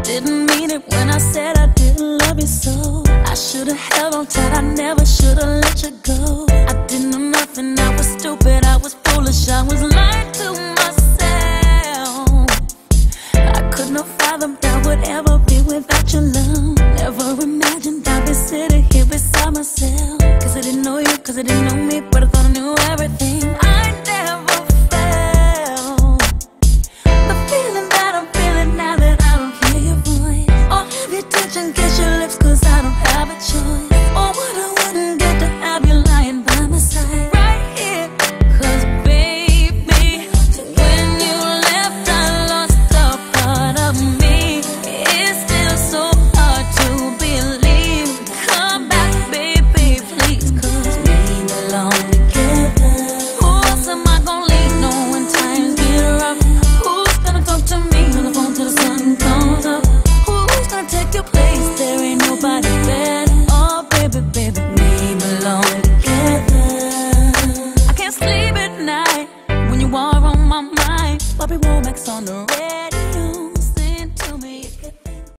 didn't mean it when I said I didn't love you so. I should've held on tight, I never should've let you go. I didn't know nothing, I was stupid, I was foolish, I was lying to myself. I couldn't have fathomed I would ever be without your love. Never imagined I'd be sitting here beside myself. Cause I didn't know you, cause I didn't know me, but I thought I knew everything. I never felt the feeling that I'm feeling now that I don't hear your voice, or have your touch and kiss your lips, cause I don't have a choice. Or what I wouldn't get to have you lying by my side right here. Cause baby, when you left I lost a part of me. It's still so hard to believe. Come back baby, please, cause we belong together. Who else am I gonna lean on when times get rough? Who's gonna talk to me on the phone till the sun comes up? Who's gonna take your place? There ain't nobody better. Oh baby, baby, we belong together. I can't sleep at night when you are on my mind. Bobby Womack's on the radio.